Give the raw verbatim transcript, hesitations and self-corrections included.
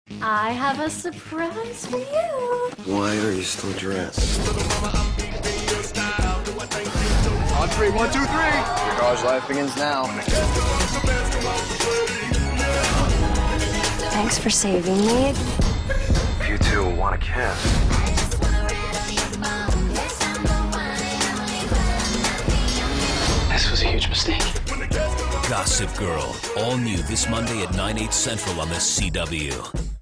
I have a surprise for you. Why are you still dressed? On three, one, two, three. Your college life begins now. Thanks for saving me. If you two want to kiss. This was a huge mistake. Gossip Girl, all new this Monday at nine, eight central on the C W.